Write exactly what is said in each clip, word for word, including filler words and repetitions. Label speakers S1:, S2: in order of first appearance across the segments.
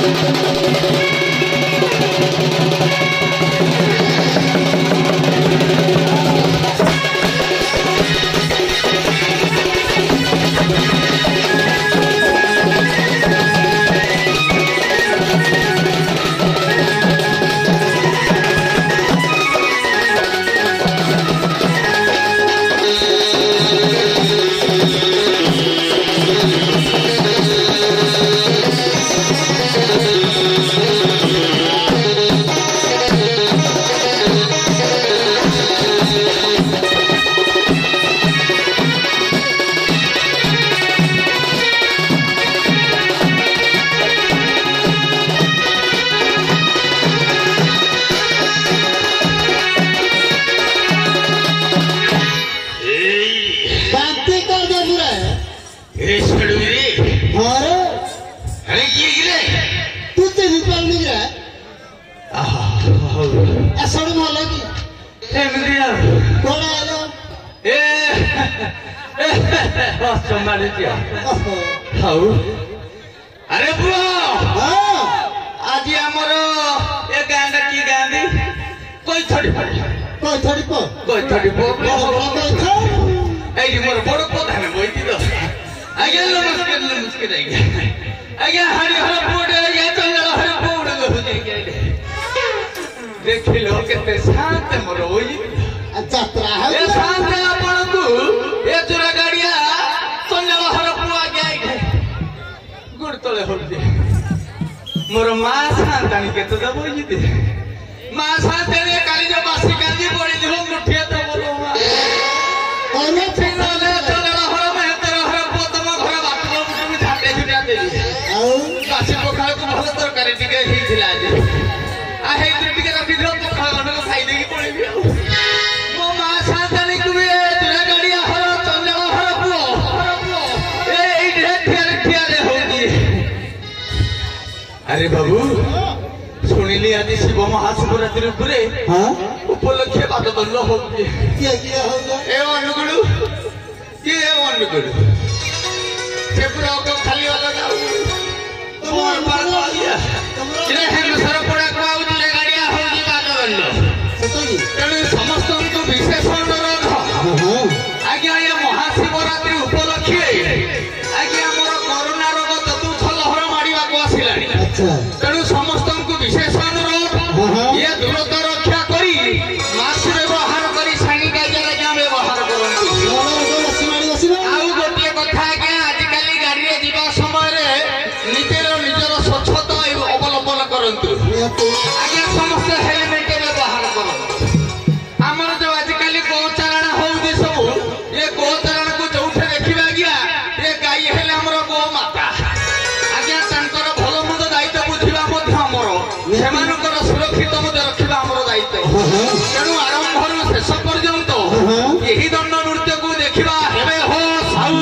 S1: अरे पुओ आज आमर ए गांडा की गांधी कोई थोड़ी
S2: कोई थोड़ी को
S1: कोई थोड़ी को एई मोर बड़ प्रधान बोइती तो आगे नमस्कार नमस्कार आगे आगे हरि हर पुडे आगे चल हर पुड गहुजे के देख लो केते शांत मोर होई
S2: यात्रा है
S1: ए शांत आपण को ए चुरा गाड़िया चल हर पुआ आगे गुड़ तले होते मोर मां शांतानी के तो दबो जीते मां शांतानी काली जो बासी कांदी पड़ी दिहो मुठिया तो बोलो मां
S2: ओने
S1: फिनो ले चलला हर में तेरा हर पोतम घर बाटलो मुठी झाटे झुटा देली
S2: आउ
S1: बासी पोखाल को भल तरकारी टिके ही थिला जे आ हे टिके रखि दियो पोखाल गनो खाई देगी पड़ी भी मो मां शांतानी को भी तेरा गाड़िया हर चलला हर पुओ हर पुओ ए ई ढेर ठिया ठिया रे होगी अरे बाबू सुनिली आज शिव महाशिवरात्रि उपरे
S2: हां
S1: उपलक्ष्य बात बंद हो
S2: के के हो
S1: ए अनुगुडु के अनुगुडु से पूरा को खाली वाला जाओ तुम्हार पर आलिया रे हम सर पड़ा काउ ले गाड़िया होगी बात बंद
S2: सतोगी
S1: तेणु समस्त को विशेषण रख
S2: हां
S1: आगे ये महाशिवरात्रि उपलक्ष्य आगे हमर कोरोना रोग चतुर्थ लहर मारिबा को आसिलानी
S2: अच्छा
S1: तेणु समस्त को विशेष अनुरोध ये दूरता रक्षा करी मास्क व्यवहार करी सैनिटाइजर क्या व्यवहार करंतु आउ गोटे कथा के आजिकल गाड़ी रे जीवा समय रे निजेर निजर स्वच्छता अवलंबन करंतु आगे समस्त हेलमेट व्यवहार करंतु हमर जो आजिकल गोचारण होउदी सब ये गोचारण को जोठे देखिबा गया ये गाई हेले हमर गो माता आगे तांकर भलो मन्द दायित्व बुझिबा मध्य हमर सेमानकर सुरक्षित मध्य रखिबा हमर दायित्व तेणु आरंभରୁ शेष पर्यंत यही दंड नृत्य को देखिबा हेबे हो साउ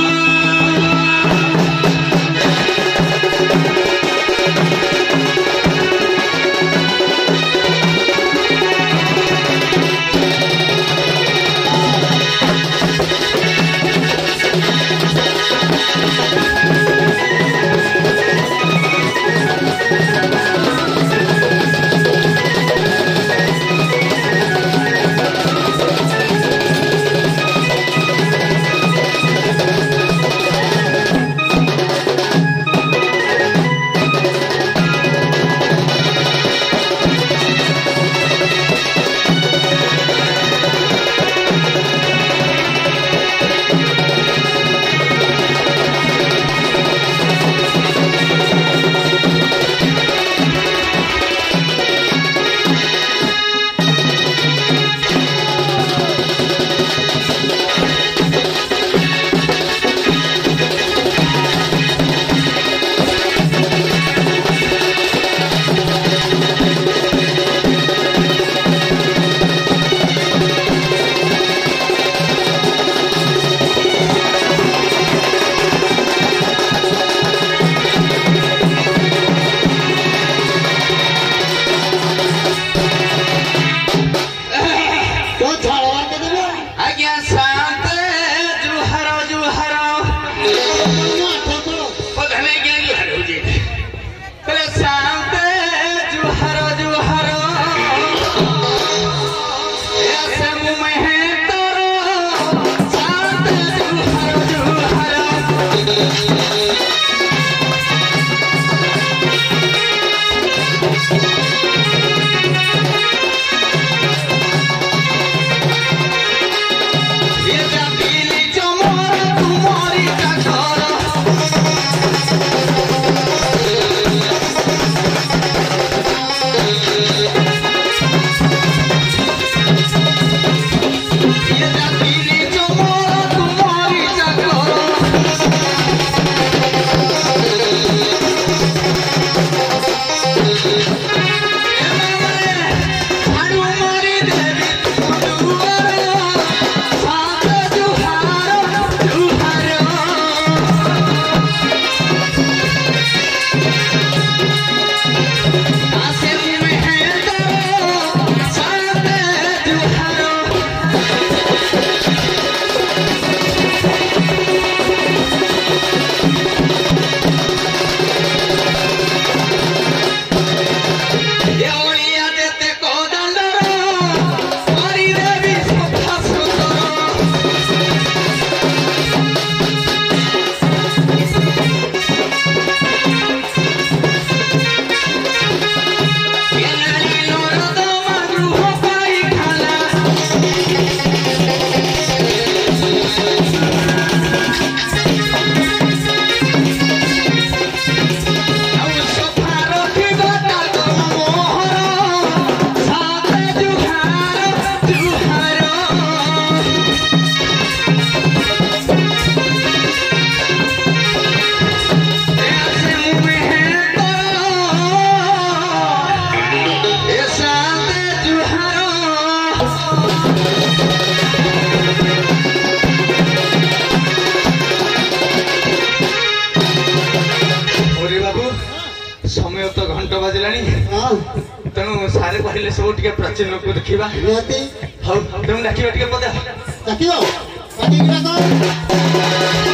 S1: समय तो घंटा बाजिलानी
S2: हां
S1: तेणु सारे कहले सब टिके प्राचीन लोक देखिबा
S2: नियति
S1: हौ तुम डाकिबा टिके पदे
S2: ताकियो ताकिरा को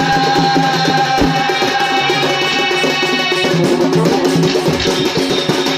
S1: Thank you.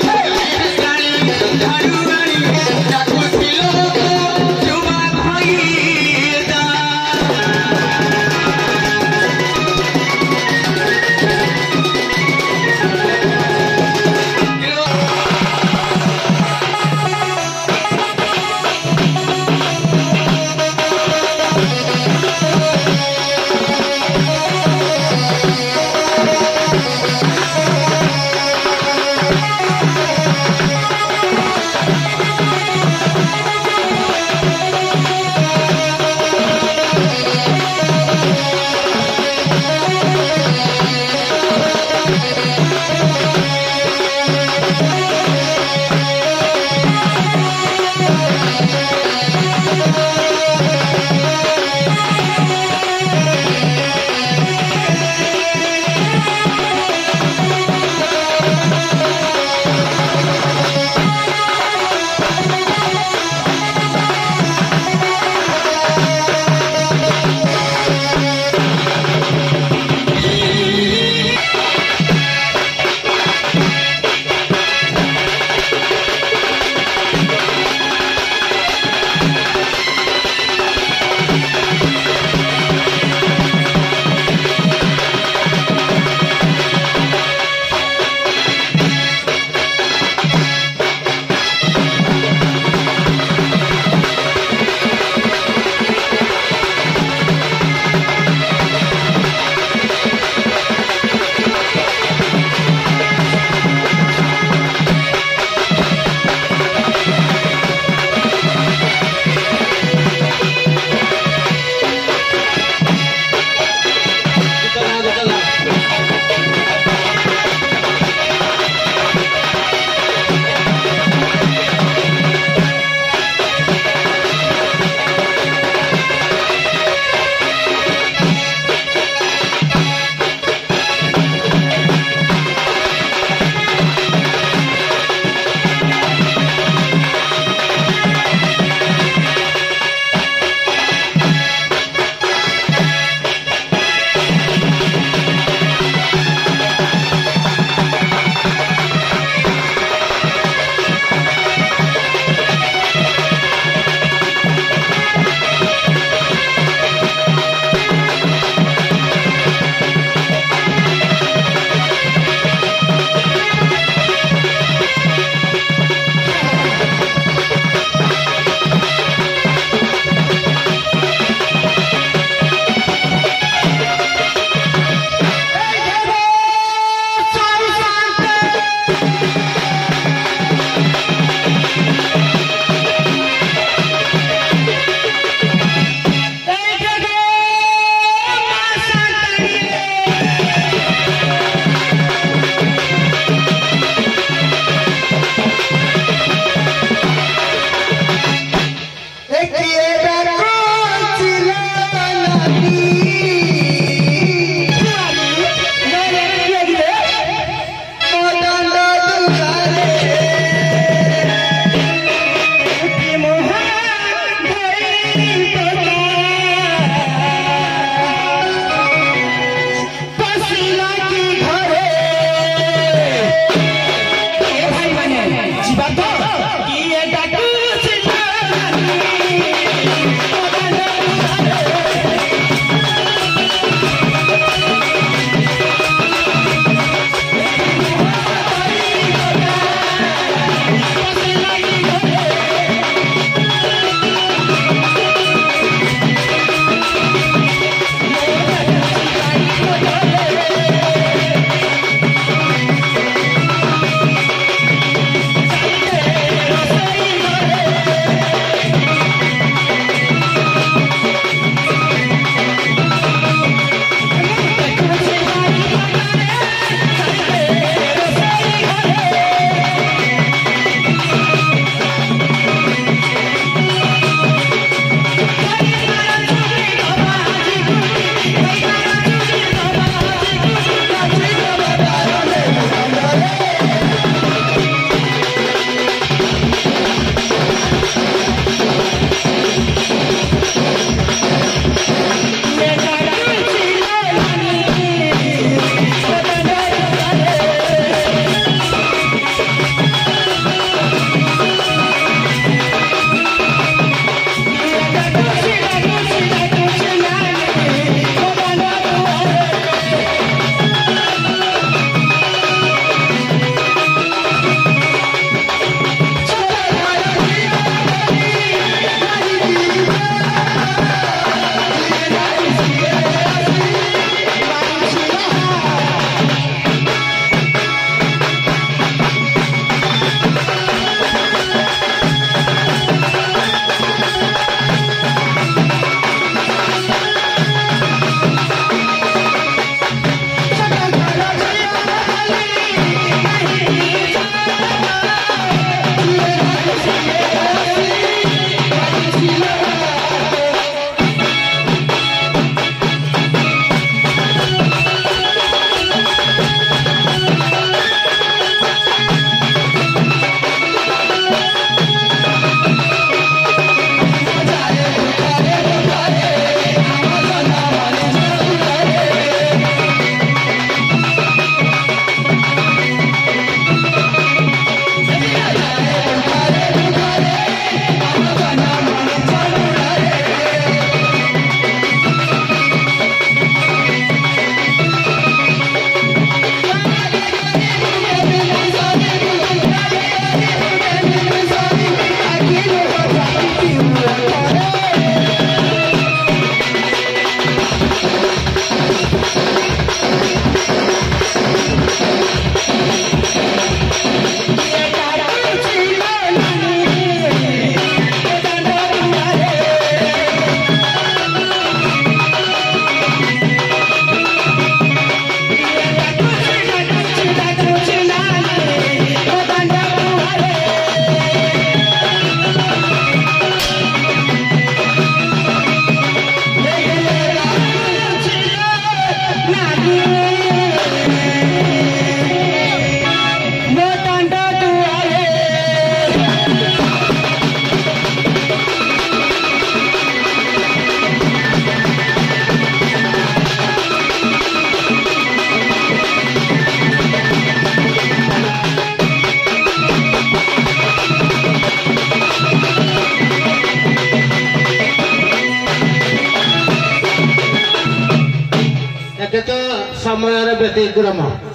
S2: ଏକେ ତ ସମୟର ବ୍ୟତିକ୍ରମ